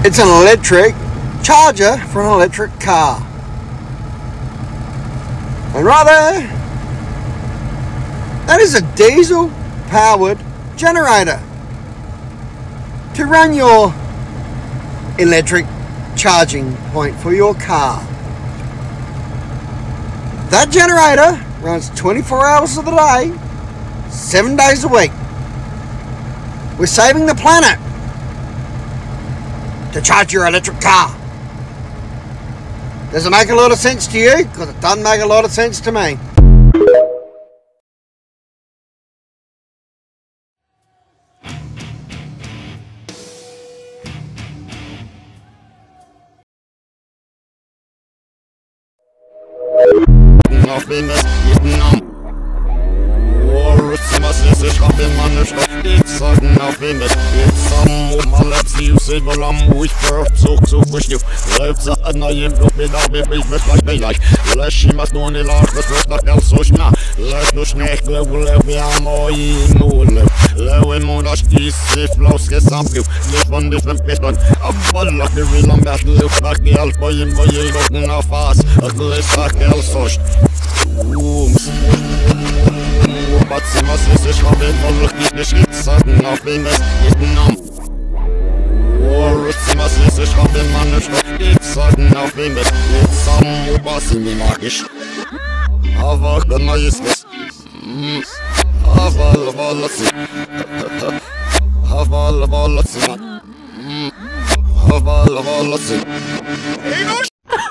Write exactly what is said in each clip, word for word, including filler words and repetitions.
It's an electric charger for an electric car. And right there, that is a diesel powered generator to run your electric charging point for your car. That generator runs twenty-four hours of the day, seven days a week. We're saving the planet to charge your electric car. Does it make a lot of sense to you? Because it doesn't make a lot of sense to me. Ich hab immer ne Stadt, sagen auf ihm mit zusammen um alle Psyche, weil am ruhig Zug zu bestimmt. Läuft es an einem Blut mit der Baby, ich wird gleich gleich. Lass ihm was nur in die Lage, das wird nach der so schnell. Lass nur schnell, glaub, wir haben euch im Mund. Lau im Mund, das ist sich bloß gesammelt. Ich bin nicht mit Beton, aber lach mir will am besten Luft nach Geld, bei ihm, bei ihm, gucken auf was. Das ist nach Geld so. But some of us is coming from looking at shit, something of being a numb. Or some of us is coming on the shop, it's something of being a some boss in the market. Have a good nice, have all of all of it, have all of all of it, have all of all of it.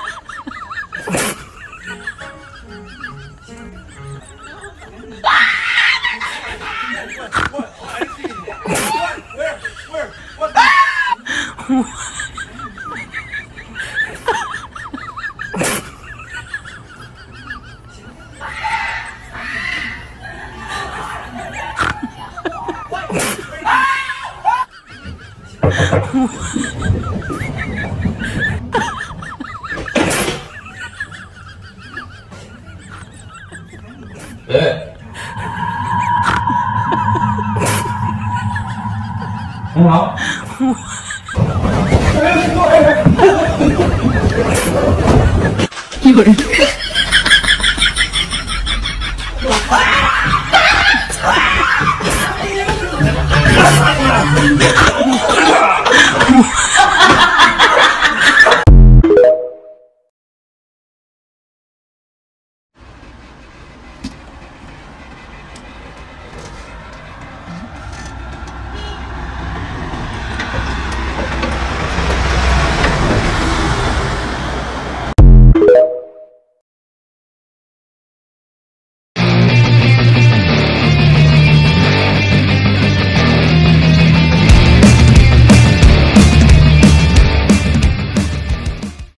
네. 뭐야? 이걸